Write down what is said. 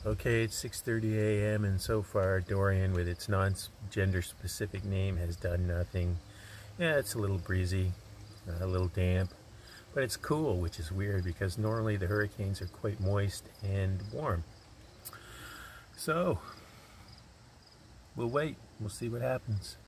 Okay, it's 6:30 a.m. and so far Dorian, with its non-gender specific name, has done nothing. Yeah, it's a little breezy, a little damp, but it's cool, which is weird because normally the hurricanes are quite moist and warm. So, we'll wait. We'll see what happens.